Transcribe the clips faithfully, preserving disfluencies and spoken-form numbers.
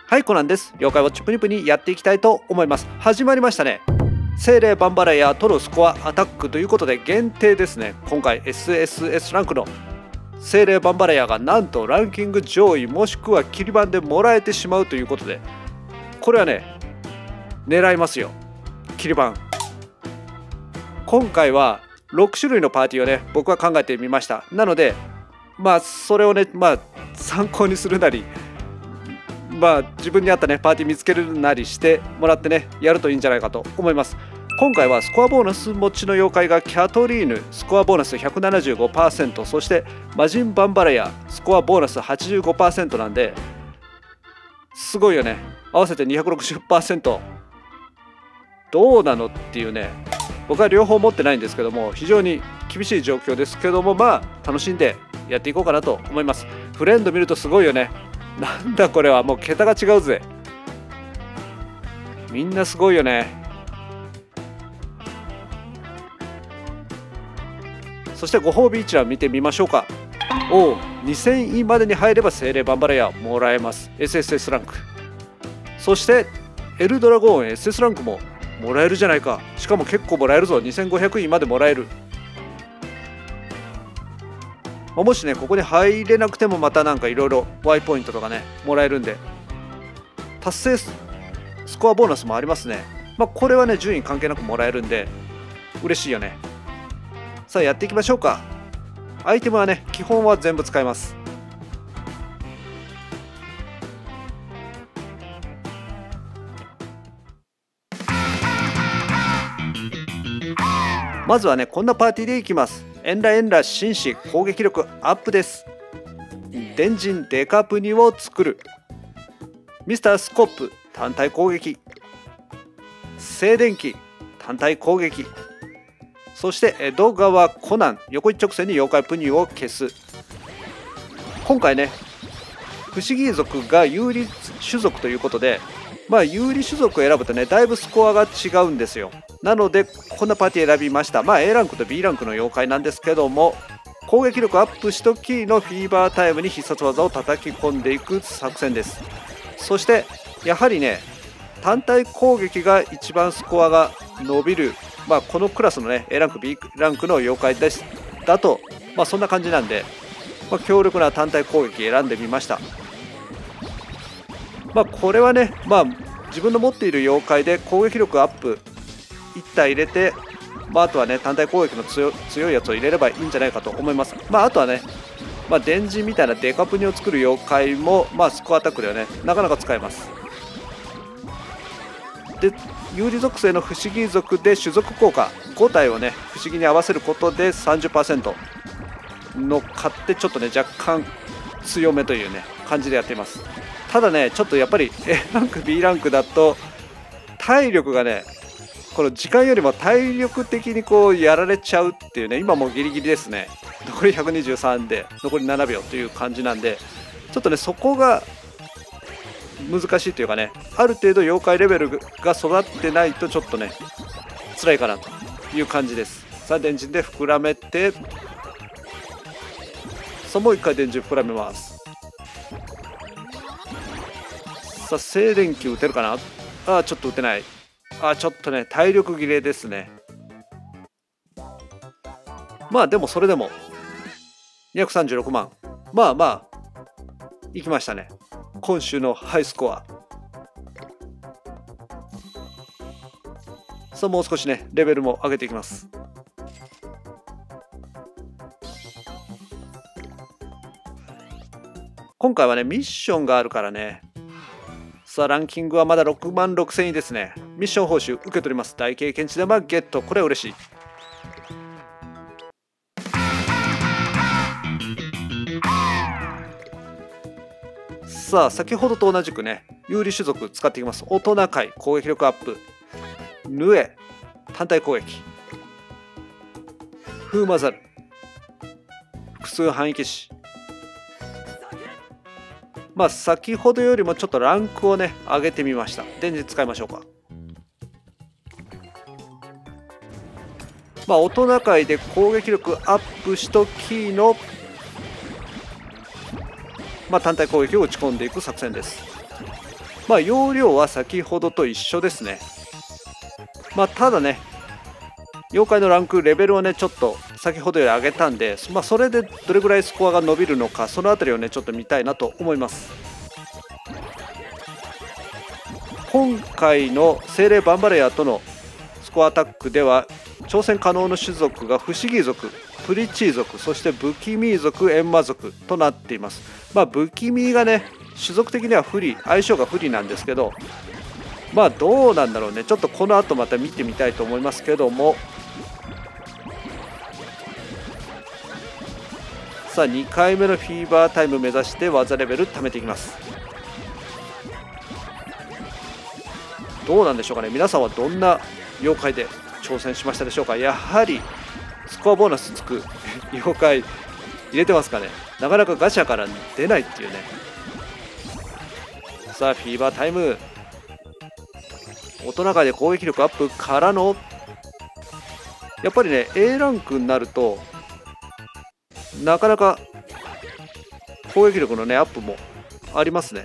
はい、コナンです。妖怪ウォッチプニプニやっていきたいと思います。始まりましたね。精霊バンバラヤトロスコアアタックということで限定ですね。今回 エスエスエス ランクの精霊バンバラヤがなんとランキング上位もしくは切り番でもらえてしまうということで、これはね狙いますよ、切り番。今回はろく種類のパーティーをね僕は考えてみました。なのでまあそれをねまあ参考にするなり、まあ自分に合ったねパーティー見つけるなりしてもらってねやるといいんじゃないかと思います。今回はスコアボーナス持ちの妖怪がキャトリーヌ、スコアボーナス ひゃくななじゅうごパーセント、 そして魔人バンバラヤスコアボーナス はちじゅうごパーセント なんですごいよね。合わせて にひゃくろくじゅっパーセント どうなのっていうね。僕は両方持ってないんですけども非常に厳しい状況ですけども、まあ楽しんでやっていこうかなと思います。フレンド見るとすごいよね。なんだこれはもう桁が違うぜ。みんなすごいよね。そしてご褒美一覧見てみましょうか。おお、にせんいまでに入れば精霊バンバラヤもらえます。 エスエスエス ランク。そしてエルドラゴーン エスエス ランクももらえるじゃないか。しかも結構もらえるぞ。にせんごひゃくいまでもらえる。もしねここに入れなくてもまたなんかいろいろ Y ポイントとかねもらえるんで、達成スコアボーナスもありますね。まあこれはね順位関係なくもらえるんで嬉しいよね。さあやっていきましょうか。アイテムはね基本は全部使います。まずはねこんなパーティーでいきます。エンラエンラ紳士攻撃力アップです。電人デカプニを作る。ミスタースコップ単体攻撃。静電気単体攻撃。そして江戸川コナン横一直線に妖怪プニを消す。今回ね不思議族が有利種族ということで、まあ有利種族を選ぶとねだいぶスコアが違うんですよ。なのでこんなパーティー選びました。まあ エー ランクと ビー ランクの妖怪なんですけども、攻撃力アップしときのフィーバータイムに必殺技を叩き込んでいく作戦です。そしてやはりね単体攻撃が一番スコアが伸びる、まあこのクラスのね エー ランク ビー ランクの妖怪ですだと、まあそんな感じなんで、まあ、強力な単体攻撃選んでみました。まあこれはねまあ自分の持っている妖怪で攻撃力アップいち体入れて、まあ、あとはね単体攻撃の 強, 強いやつを入れればいいんじゃないかと思います。まああとはねまあ電人みたいなデカプニを作る妖怪もまあスコアアタックではねなかなか使えます。で有利属性の不思議族で種族効果ご体をね不思議に合わせることで さんじゅっパーセント 乗っかってちょっとね若干強めというね感じでやっています。ただねちょっとやっぱり エー ランク ビー ランクだと体力がねこの時間よりも体力的にこうやられちゃうっていうね、今もうギリギリですね。残りひゃくにじゅうさんで残りななびょうという感じなんで、ちょっとねそこが難しいというかね、ある程度妖怪レベルが育ってないとちょっとね辛いかなという感じです。さあ電人で膨らめて、さあもう一回電人膨らめます。さあ静電気打てるかな。ああちょっと打てない。あちょっとね体力切れですね。まあでもそれでもにひゃくさんじゅうろくまん、まあまあいきましたね。今週のハイスコア。さあもう少しねレベルも上げていきます。今回はねミッションがあるからね。さあランキングはまだろくまんろくせんいですね。ミッション報酬受け取ります。大経験値玉ゲット。これは嬉しい。さあ先ほどと同じくね有利種族使っていきます。大人界攻撃力アップ。ヌエ単体攻撃。風魔ザル複数反撃士。まあ先ほどよりもちょっとランクをね上げてみました。電池使いましょうか。まあ大人界で攻撃力アップしときのまあ単体攻撃を打ち込んでいく作戦です。 まあ容量は先ほどと一緒ですね。まあただね、妖怪のランクレベルをねちょっと先ほどより上げたんで、まあ、それでどれぐらいスコアが伸びるのか、その辺りをねちょっと見たいなと思います。今回の精霊バンバレアとのスコアアタックでは挑戦可能の種族が不思議族、プリチー族、そして不気味族、閻魔族となっています。まあ不気味がね種族的には不利、相性が不利なんですけど、まあどうなんだろうね、ちょっとこの後また見てみたいと思いますけども。さあにかいめのフィーバータイム目指して技レベル貯めていきます。どうなんでしょうかね、皆さんはどんな妖怪で挑戦しましたでしょうか。やはりスコアボーナスつく妖怪入れてますかね。なかなかガチャから出ないっていうね。さあフィーバータイム、大人界で攻撃力アップからの、やっぱりね A ランクになるとなかなか攻撃力のねアップもありますね。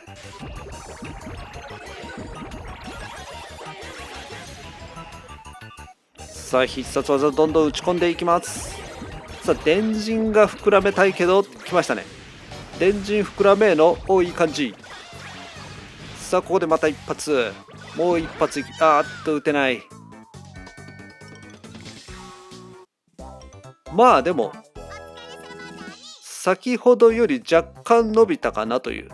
さあ必殺技どんどん打ち込んでいきます。さあ電陣が膨らめたいけど来ましたね。電陣膨らめのおいい感じ。さあここでまた一発、もう一発、あーっと打てない。まあでも先ほどより若干伸びたかなという。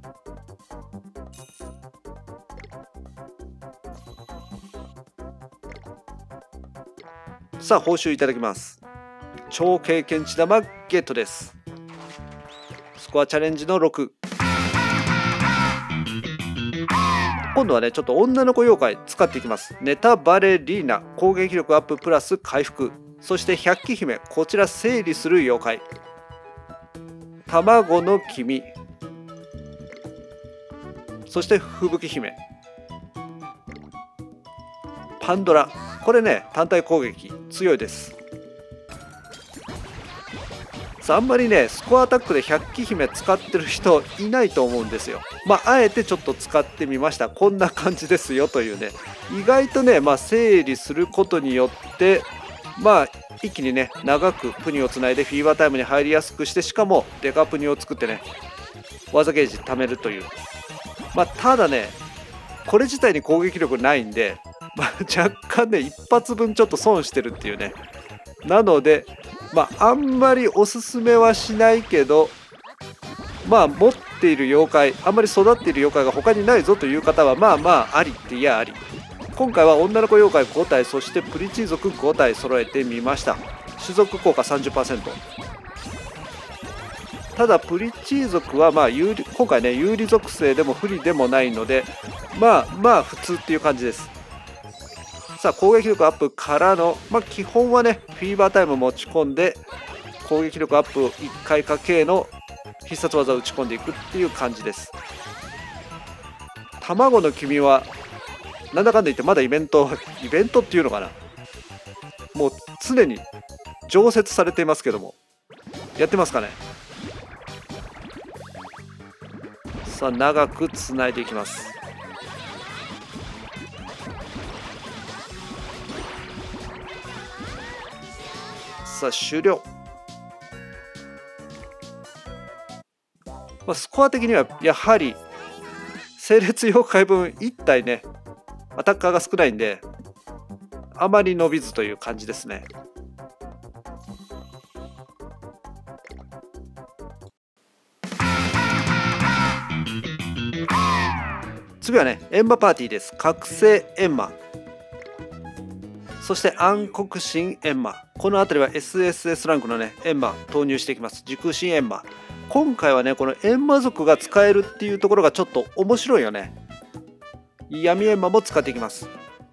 さあ報酬いただきます。超経験値玉ゲットです。スコアチャレンジのろく。今度はねちょっと女の子妖怪使っていきます。ネタバレリーナ、攻撃力アッププラス回復、そして百鬼姫、こちら整理する妖怪。卵の黄身、そして吹雪姫、パンドラ、これね単体攻撃強いです。さああんまりねスコアアタックで百鬼姫使ってる人いないと思うんですよ。まああえてちょっと使ってみました。こんな感じですよというね。意外とね、まあ、整理することによってまあ一気にね長くプニをつないでフィーバータイムに入りやすくして、しかもデカプニを作ってね技ゲージ貯めるという。まあただねこれ自体に攻撃力ないんで、まあ、若干ね一発分ちょっと損してるっていうね。なのでまああんまりおすすめはしないけど、まあ持っている妖怪、あんまり育っている妖怪が他にないぞという方はまあまあありっていやあり。今回は女の子妖怪ご体、そしてプリチー族ご体揃えてみました。種族効果 さんじゅっパーセント。 ただプリチー族はまあ有利、今回ね有利属性でも不利でもないので、まあまあ普通っていう感じです。さあ攻撃力アップからの、まあ、基本はねフィーバータイム持ち込んで攻撃力アップいっかいかけの必殺技を打ち込んでいくっていう感じです。卵の黄身はなんだかんだ言ってまだイベントイベントっていうのかな、もう常に常設されていますけども、やってますかね。さあ長くつないでいきます。さあ終了。まあ、スコア的にはやはり整列妖怪分いち体ねアタッカーが少ないんであまり伸びずという感じですね。次はね閻魔パーティーです。覚醒閻魔、そして暗黒神閻魔、この辺りは エスエスエス ランクのね閻魔投入していきます。時空神閻魔、今回はねこの閻魔族が使えるっていうところがちょっと面白いよね。闇閻魔も使っていきます。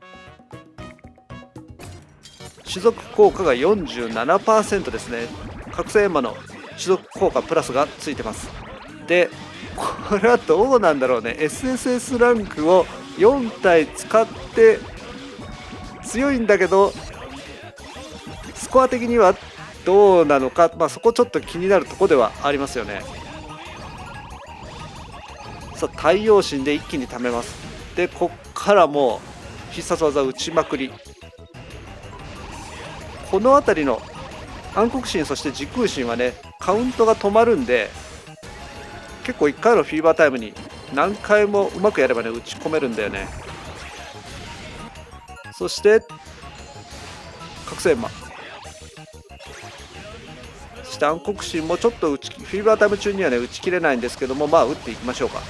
種族効果が よんじゅうななパーセント ですね。覚醒閻魔の種族効果プラスがついてます。でこれはどうなんだろうね。 エスエスエス ランクをよん体使って強いんだけどスコア的にはどうなのか、まあ、そこちょっと気になるところではありますよね。 さあ太陽神で一気に貯めます。でこっからもう必殺技打ちまくり。この辺りの暗黒神そして時空神はねカウントが止まるんで、結構いっかいのフィーバータイムに何回もうまくやればね打ち込めるんだよね。そして覚醒魔、そして暗黒神もちょっと打ちフィーバータイム中にはね打ち切れないんですけども、まあ打っていきましょうか。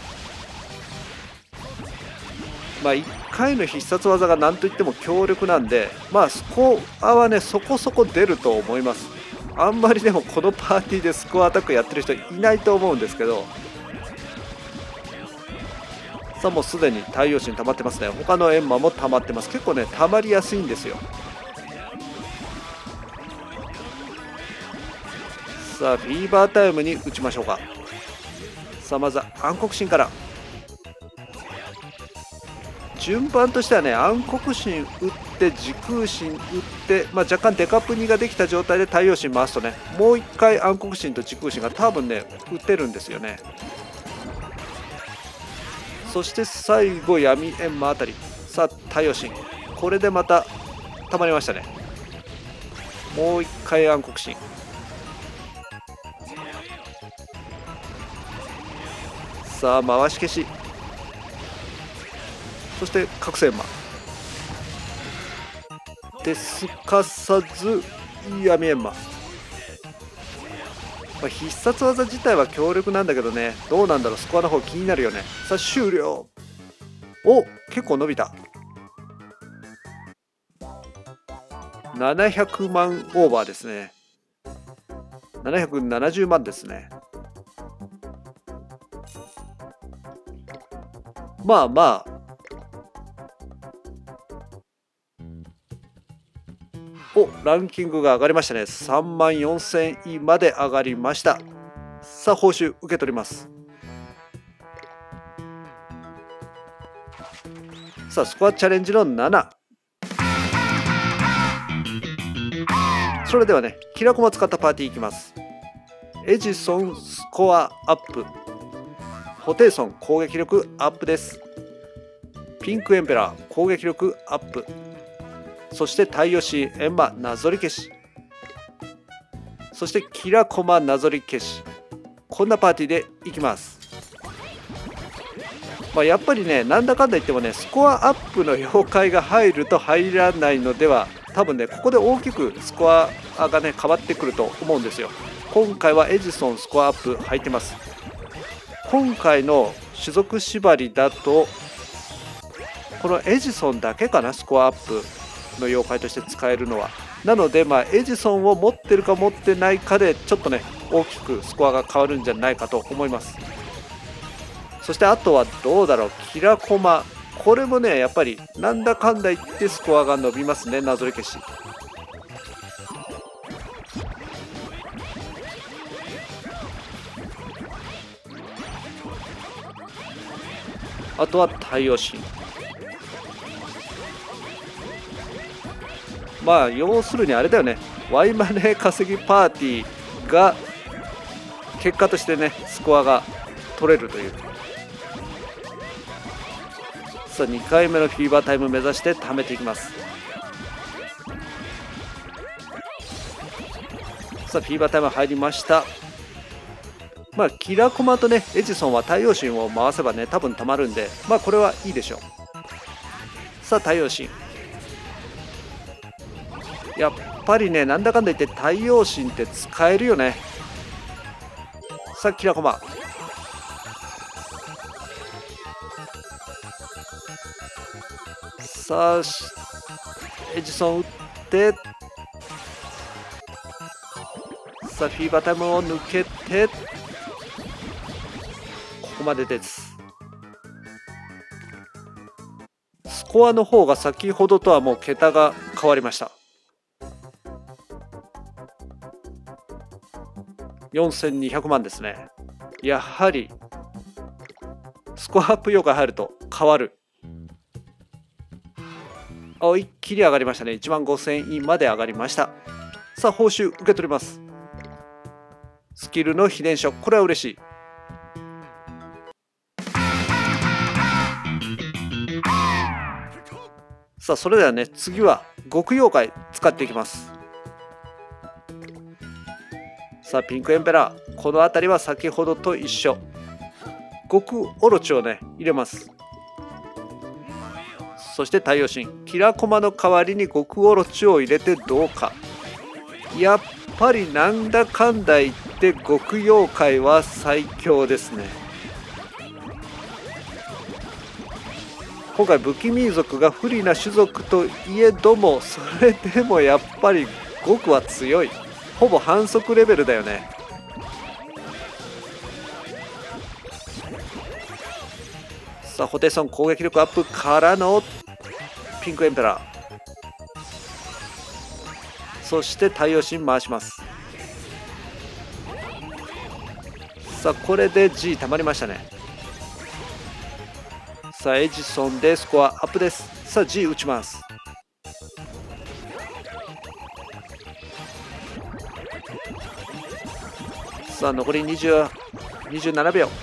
まあいっかいの必殺技が何といっても強力なんで、まあスコアはねそこそこ出ると思います。あんまりでもこのパーティーでスコアアタックやってる人いないと思うんですけど、さあもうすでに太陽神溜まってますね。他のエンマも溜まってます。結構ね溜まりやすいんですよ。さあフィーバータイムに打ちましょうか。さあまずは暗黒神から。順番としてはね暗黒神打って時空神打って、まあ、若干デカプニができた状態で太陽神回すとねもういっかい暗黒神と時空神が多分ね打てるんですよね。そして最後闇エンマあたり。さあ太陽神これでまたたまりましたね。もういっかい暗黒神。さあ回し消し、そして覚醒魔ですかさず闇エンマ、まあ、必殺技自体は強力なんだけどね、どうなんだろう、スコアの方気になるよね。さあ終了。お結構伸びた。ななひゃくまんオーバーですね。ななひゃくななじゅうまんですね。まあまあおランキングが上がりましたね。さんまんよんせんいまで上がりました。さあ報酬受け取ります。さあスコアチャレンジのなな。それではねキラコマ使ったパーティーいきます。エジソンスコアアップ、ホテイソン攻撃力アップです。ピンクエンペラー攻撃力アップ、そして太陽神エンマなぞり消し、そしてキラコマなぞり消し。こんなパーティーでいきます。まあ、やっぱりねなんだかんだ言ってもねスコアアップの妖怪が入ると入らないのでは多分ねここで大きくスコアがね変わってくると思うんですよ。今回はエジソンスコアアップ入ってます。今回の種族縛りだとこのエジソンだけかな、スコアアップの妖怪として使えるのは。なのでまあエジソンを持ってるか持ってないかでちょっとね大きくスコアが変わるんじゃないかと思います。そしてあとはどうだろう、キラコマ、これもねやっぱりなんだかんだ言ってスコアが伸びますね。なぞり消し、あとは太陽神。まあ要するにあれだよね、ワイマネー稼ぎパーティーが結果としてねスコアが取れるという。さあにかいめのフィーバータイム目指して貯めていきます。さあフィーバータイム入りました。まあキラコマとねエジソンは太陽神を回せばね多分たまるんで、まあこれはいいでしょう。さあ太陽神、やっぱりねなんだかんだ言って太陽神って使えるよね。さあキラコマ、さあエジソン打って、さあフィーバータイムを抜けてここまでです。スコアの方が先ほどとはもう桁が変わりました。よんせんにひゃくまんですね。やはりスコアアップ妖怪入ると変わる。あ、一気に上がりましたね。いちまんごせんいまで上がりました。さあ報酬受け取ります。スキルの秘伝書、これは嬉しい。 さあそれではね、次は極妖怪使っていきます。さあピンクエンペラー、この辺りは先ほどと一緒。極オロチをね入れます。そして太陽神、キラコマの代わりに極オロチを入れてどうか。やっぱりなんだかんだ言って極妖怪は最強ですね。今回不気民族が不利な種族といえども、それでもやっぱり極は強い。ほぼ反則レベルだよね。さあホテイソン攻撃力アップからのピンクエンペラー、そして太陽神回します。さあこれで G 溜まりましたね。さあエジソンでスコアアップです。さあ G 打ちます。さあ残りにじゅう、にじゅうななびょう。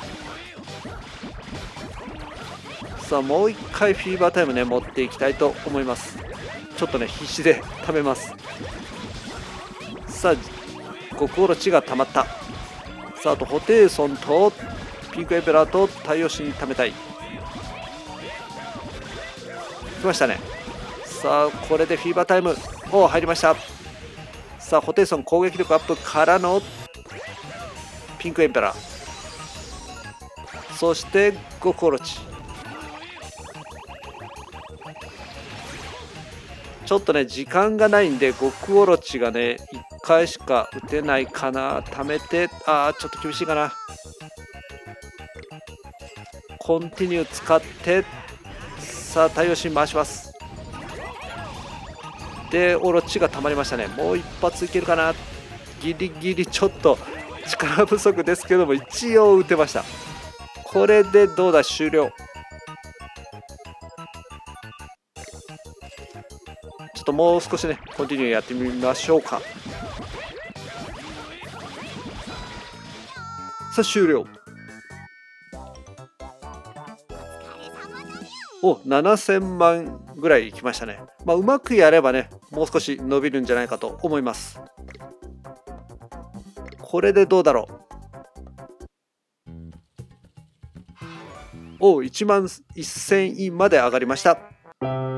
さあもう一回フィーバータイムね持っていきたいと思います。ちょっとね必死で貯めます。さあ極オロチが溜まった。さああとホテイソンとピンクエンペラーと太陽神に貯めたい。来ましたね。さあこれでフィーバータイムお入りました。さあホテイソン攻撃力アップからのピンクエンペラー、そして極オロチ。ちょっとね時間がないんで極オロチがねいっかいしか打てないかな。貯めて、あーちょっと厳しいかな。コンティニュー使って、さあ太陽神回します。でオロチが溜まりましたね。もう一発いけるかな。ギリギリちょっと力不足ですけども一応打てました。これでどうだ終了。ちょっともう少しねコンティニューやってみましょうか。さあ終了。おななせんまんぐらいいきましたね。まあうまくやればねもう少し伸びるんじゃないかと思います。これでどうだろう。おいちまんせんインまで上がりました。